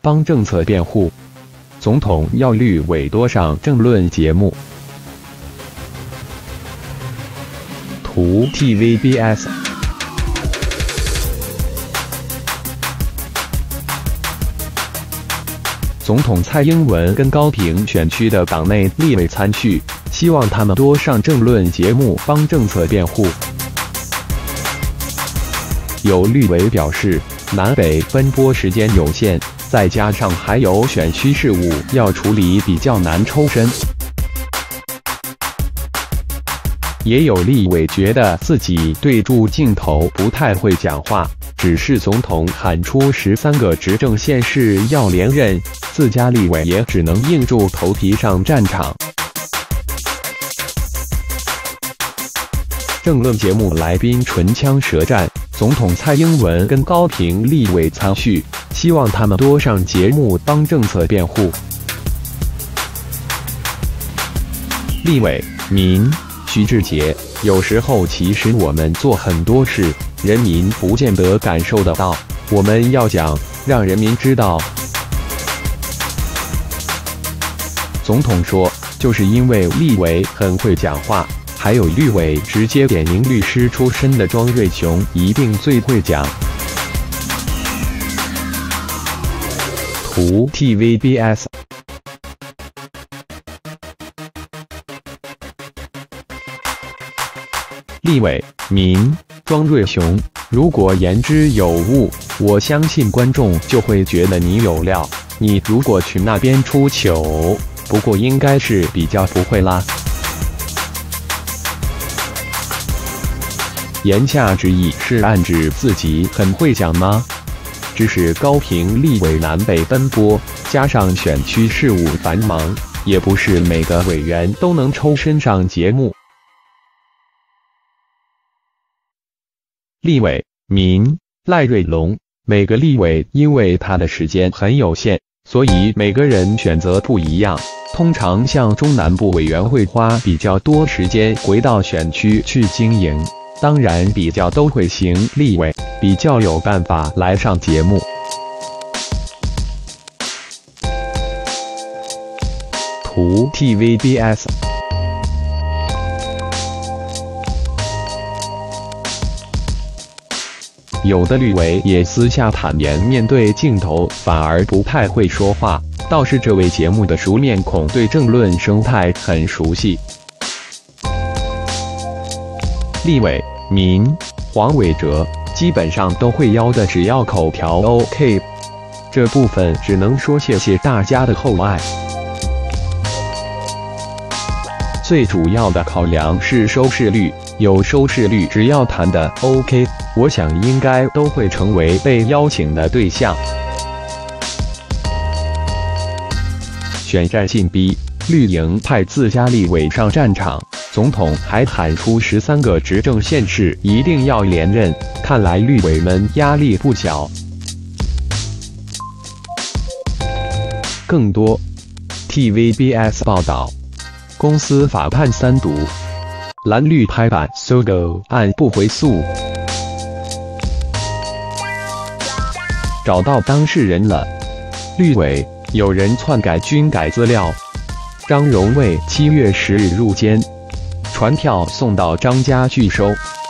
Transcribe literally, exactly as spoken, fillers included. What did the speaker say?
帮政策辩护。总统要绿委多上政论节目。图 T V B S。总统蔡英文跟高屏选区的党内立委参叙，希望他们多上政论节目帮政策辩护。有绿委表示，南北奔波时间有限，再加上还有选区事务要处理，比较难抽身。也有立委觉得自己对住镜头不太会讲话，只是总统喊出十三个执政县市要连任，自家立委也只能硬住头皮上战场。政论节目来宾唇枪舌战，总统蔡英文跟高屏立委参叙，希望他们多上节目帮政策辩护。立委民徐志杰，有时候其实我们做很多事，人民不见得感受得到，我们要讲，让人民知道。总统说，就是因为立委很会讲话，还有绿委直接点名律师出身的庄瑞雄一定最会讲。图 T V B S。立委民庄瑞雄，如果言之有物，我相信观众就会觉得你有料。你如果去那边出糗，不过应该是比较不会啦。言下之意是暗指自己很会讲吗？只是高屏立委南北奔波，加上选区事务繁忙，也不是每个委员都能抽身上节目。立委民赖瑞龙，每个立委因为他的时间很有限，所以每个人选择不一样。通常像中南部委员会花比较多时间回到选区去经营，当然比较都会行立委比较有办法来上节目。图 T V B S。有的绿委也私下坦言，面对镜头反而不太会说话，倒是这位节目的熟面孔对政论生态很熟悉。立委民黄伟哲基本上都会邀的，只要口条 OK， 这部分只能说谢谢大家的厚爱。最主要的考量是收视率，有收视率，只要谈的 OK， 我想应该都会成为被邀请的对象。选战紧逼，绿营派自家立委上战场，总统还喊出十三个执政县市一定要连任，看来绿委们压力不小。更多 T V B S 报道。公司法判三读，蓝绿拍板 S O G O 案不回诉，找到当事人了。绿委有人篡改军改资料，张荣卫七月十日入监，传票送到张家拒收。